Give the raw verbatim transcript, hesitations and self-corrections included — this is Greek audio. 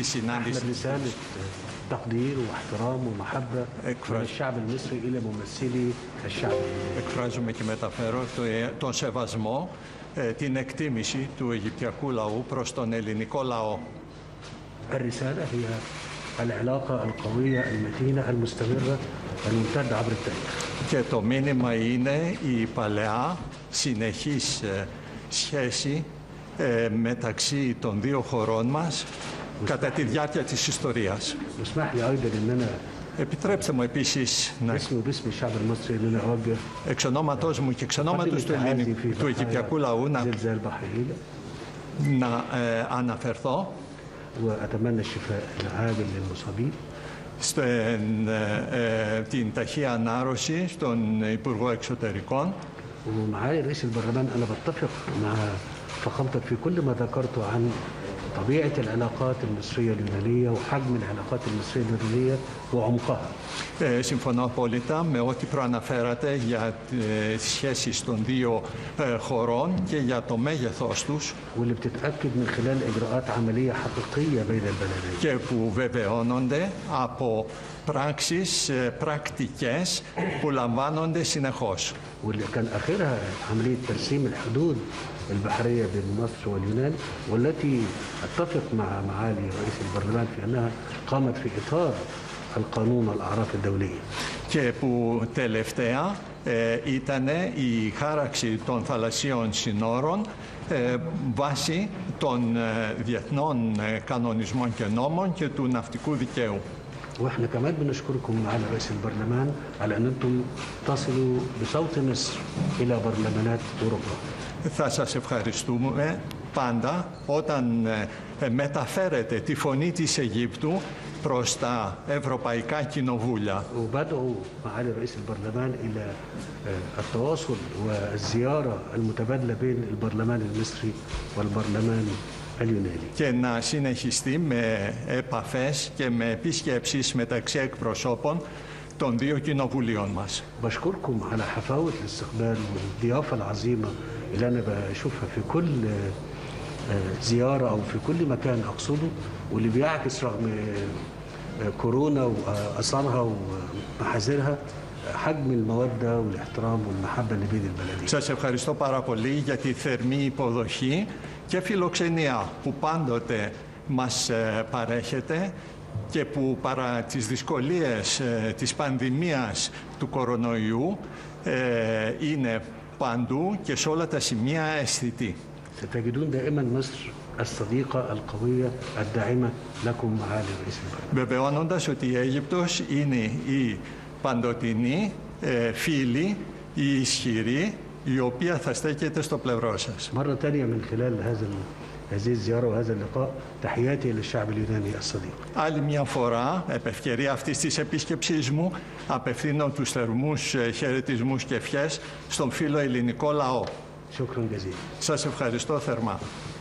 συνάντηση. رسالة تقدير واحترام ومحبة من الشعب المصري إلى ممثلي الشعب اللبناني. Εκφράζουμε και μεταφέρω τον σεβασμό, την εκτίμηση του Αιγυπτιακού λαού προς τον ελληνικό λαό. الرسالة هي العلاقة القوية المتينة المستمرة الممتدة عبر التاريخ. Και το μήνυμα είναι η παλαιά συνεχής σχέση μεταξύ των δύο χωρών μας κατά τη διάρκεια της ιστορίας. Επιτρέψτε μου επίσης να εξ ονόματός μου και εξ ονόματος του, του Αιγυπτιακού λαού να, να ε, αναφερθώ στην ε, την ταχεία ανάρρωση στον Υπουργό Εξωτερικών. ومعالي رئيس البرلمان أنا بتفق مع فخامتك في كل ما ذكرته عن طبيعة العلاقات المصرية اليونانية وحجم العلاقات المصرية اليونانية وعمقها. Ε, συμφωνώ απόλυτα με ό,τι προαναφέρατε για τις σχέσεις των δύο ε, χωρών και για το μέγεθός τους. واللي بتتأكد من خلال إجراءات عملية حقيقية بين البلدين. Και που βεβαιώνονται από πράξεις ε, πρακτικές που λαμβάνονται συνεχώς. واللي كان آخرها عملية ترسيم الحدود البحرية بين مصر واليونان والتي أتفق مع معالي رئيس البرلمان في أنها قامت في إطار القانون والأعراف الدولية. Και που τελευταία ε, ήταν η χάραξη των θαλασσίων συνόρων ε, βάσει των ε, διεθνών ε, κανονισμών και νόμων και του ναυτικού δικαίου. واحنا كمان بنشكركم معالي رئيس البرلمان على ان انتم تصلوا بصوت مصر الى برلمانات اوروبا. Θα σας ευχαριστούμε πάντα όταν ε, μεταφέρετε τη φωνή της Αιγύπτου προς τα ευρωπαϊκά κοινοβούλια. وبدعو معالي رئيس البرلمان الى التواصل والزياره المتبادله بين البرلمان المصري والبرلمان اليوناني. Και να συνεχιστεί με επαφές και με επισκέψεις μεταξύ εκπροσώπων των δύο κοινοβουλίων μας. بشكركم على حفاوة الاستقبال والضيافة العظيمة اللي أنا بشوفها في كل زيارة أو في كل مكان أقصده واللي بيعكس رغم كورونا وأثارها ومحاذيرها حجم المودة والاحترام والمحبة اللي بين البلدين. Σας ευχαριστώ πάρα πολύ για τη θερμή υποδοχή και φιλοξενία που πάντοτε μας παρέχετε και που παρά τις δυσκολίες της πανδημίας του κορονοϊού είναι παντού και σε όλα τα σημεία αισθητή. ستجدون دائما مصر الصديقة القوية الداعمة لكم معالي رئيس البرلمان. Βεβαιώνοντας ότι η Αίγυπτος είναι η παντοτινή φίλη, η ισχυρή, η οποία θα στέκεται στο πλευρό σας. مرة تانية من خلال هذا هذه الزيارة وهذا اللقاء تحياتي للشعب اليوناني الصديق. Άλλη μια φορά, επ' ευκαιρία αυτής της επίσκεψής μου, απευθύνω τους θερμούς χαιρετισμούς και ευχές στον φίλο ελληνικό λαό. شكرا جزيلا. Σας ευχαριστώ θερμά.